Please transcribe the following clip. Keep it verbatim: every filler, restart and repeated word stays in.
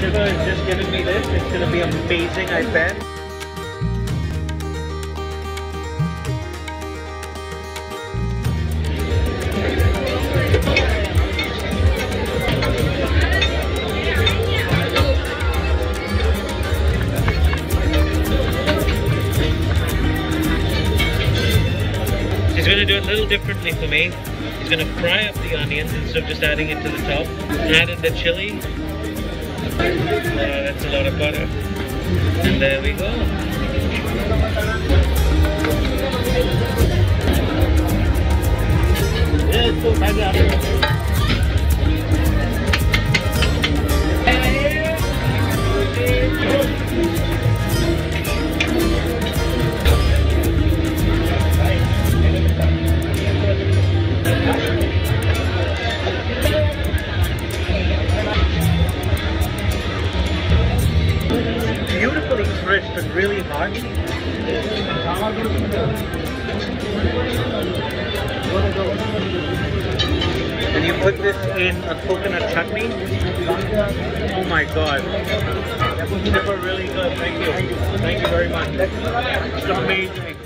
Shiva is just giving me this. It's going to be amazing, I bet. He's going to do it a little differently for me. He's going to fry up the onions instead of just adding it to the top. Add in the chili. Oh, that's a lot of butter. And there we go. Beautifully crisp and really hot. And you put this in a coconut chutney. Oh my god. Super really good. Thank you. Thank you very much. It's amazing.